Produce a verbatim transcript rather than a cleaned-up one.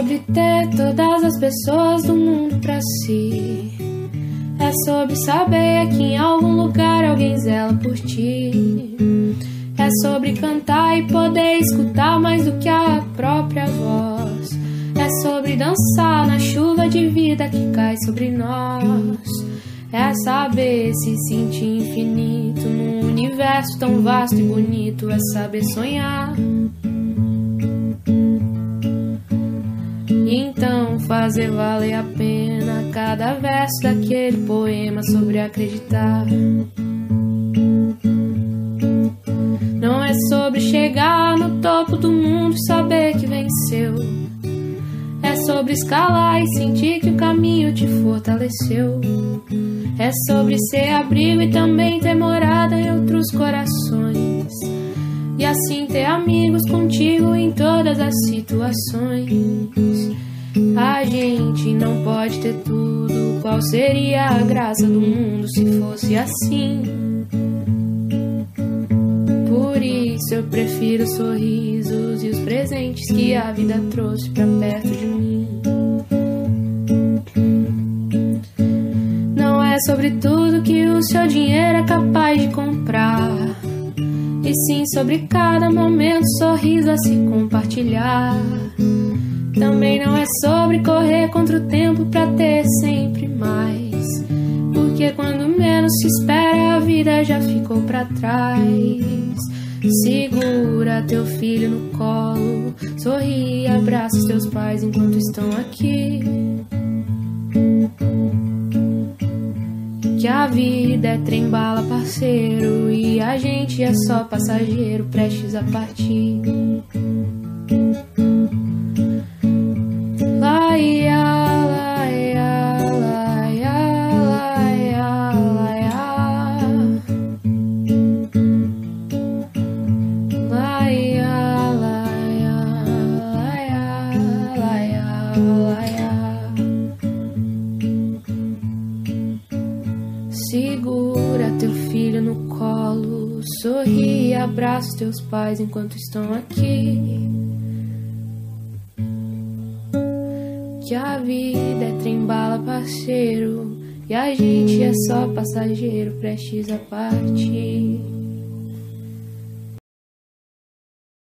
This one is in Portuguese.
sobre ter todas as pessoas do mundo pra si. É sobre saber que em algum lugar alguém zela por ti. É sobre cantar e poder escutar mais do que a própria voz. É sobre dançar na chuva de vida que cai sobre nós. É saber se sentir infinito num universo tão vasto e bonito. É saber sonhar. Então fazer valer a pena cada verso daquele poema sobre acreditar. Não é sobre chegar no topo do mundo e saber que venceu. É sobre escalar e sentir que o caminho te fortaleceu. É sobre ser abrigo e também ter morada em outros corações. E assim ter amigos contigo em todas as situações. A gente não pode ter tudo. Qual seria a graça do mundo se fosse assim? Por isso eu prefiro os sorrisos e os presentes que a vida trouxe pra perto de mim. Não é sobre tudo que o seu dinheiro é capaz de comprar, e sim sobre cada momento, sorriso a se compartilhar. Também não é sobre correr contra o tempo pra ter sempre mais, porque quando menos se espera a vida já ficou pra trás. Segura teu filho no colo, sorri e abraça os teus pais enquanto estão aqui. Que a vida é trem-bala, parceiro, e a gente é só passageiro prestes a partir. Laia, laia, laia, laia, laia. Laia, laia, laia, laia, laia. Segura teu filho no colo, sorri e abraça os teus pais enquanto estão aqui. Que a vida é trem-bala, parceiro, e a gente é só passageiro prestes a partir.